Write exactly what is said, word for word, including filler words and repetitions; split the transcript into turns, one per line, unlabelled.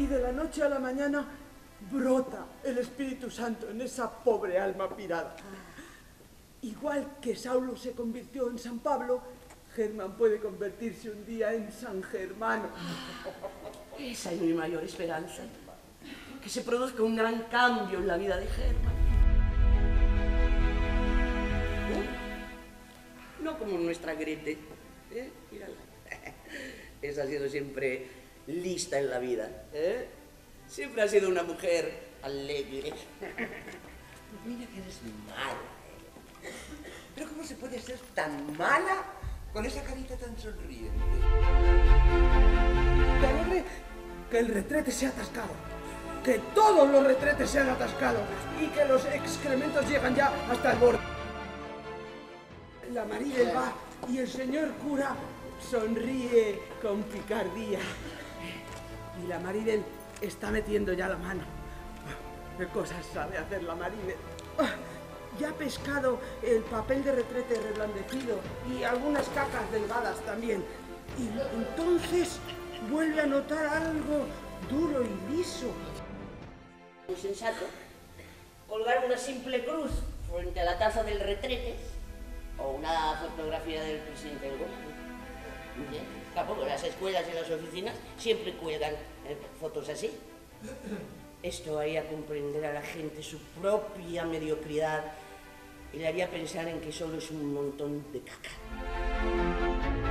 y de la noche a la mañana brota el Espíritu Santo en esa pobre alma pirada. Igual que Saulo se convirtió en San Pablo, Germán puede convertirse un día en San Germano.
Esa es mi mayor esperanza, que se produzca un gran cambio en la vida de Germán. No como nuestra Grete, ¿eh? Mírala. Esa ha sido siempre lista en la vida, ¿eh? Siempre ha sido una mujer alegre. Mira que eres mala, ¿eh? Pero ¿cómo se puede ser tan mala con esa carita tan sonriente?
Te alegre que el retrete sea atascado, que todos los retretes sean atascados y que los excrementos llegan ya hasta el borde. La Maribel va y el señor cura sonríe con picardía. Y la Maribel está metiendo ya la mano. ¿Qué cosas sabe hacer la Maribel? Ya ha pescado el papel de retrete reblandecido y algunas cacas delgadas también. Y entonces vuelve a notar algo duro y liso.
Muy sensato, colgar una simple cruz frente a la taza del retrete o una fotografía del presidente del gobierno. ¿Eh? Tampoco las escuelas y las oficinas siempre cuelgan eh, fotos así. Esto haría comprender a la gente su propia mediocridad y le haría pensar en que solo es un montón de caca.